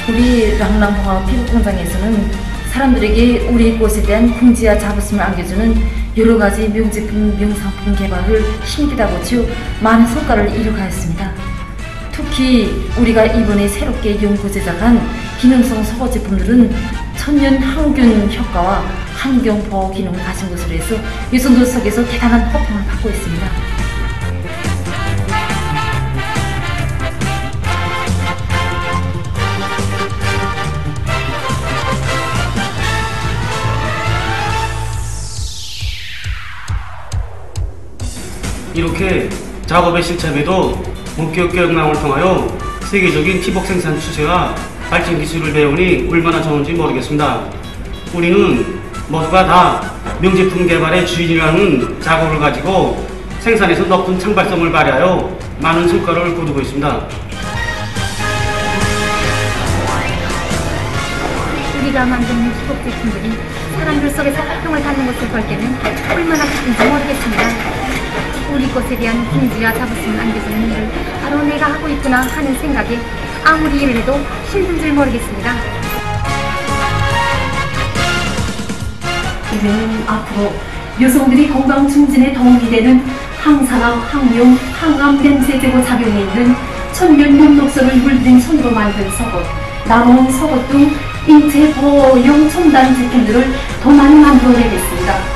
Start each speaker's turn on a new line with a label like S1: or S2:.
S1: 우리 랑랑홍합 피부공장에서는 사람들에게 우리 꽃에 대한 긍지와 자부심을 안겨주는 여러 가지 명제품, 명상품 개발을 힘기다 보죠. 많은 성과를 이뤄가였습니다. 특히 우리가 이번에 새롭게 연구 제작한 기능성 서거 제품들은 천연 항균 효과와 환경 보호 기능을 가진 것으로 해서 유전도석에서 대단한 호평을 받고 있습니다.
S2: 이렇게 작업의 실체에도 목격 영상을 통하여 세계적인 티복 생산 추세와 발전 기술을 배우니 얼마나 좋은지 모르겠습니다. 우리는 모두가 다 명제품 개발의 주인이라는 작업을 가지고 생산에서 높은 창발성을 발휘하여 많은 성과를 거두고 있습니다.
S3: 우리가 만드는 티복 제품들이 사람들 속에서 활동을 받는 것을 볼 때는 얼마나 기쁜지 모르겠습니다. 우리 꽃에 대한 긍지와 자부심을 안겨주는 일을 바로 내가 하고 있구나 하는 생각에 아무리 일을 해도 힘든 줄 모르겠습니다.
S4: 이제는 앞으로 여성들이 건강 증진에 도움이 되는 항산화, 항염, 항암 냄새 제거 작용이 있는 천연 엽록소를 물들인 손으로 만든 속옷, 남원 속옷 등 인체 보호용 첨단 제품들을 더 많이 만들어내겠습니다.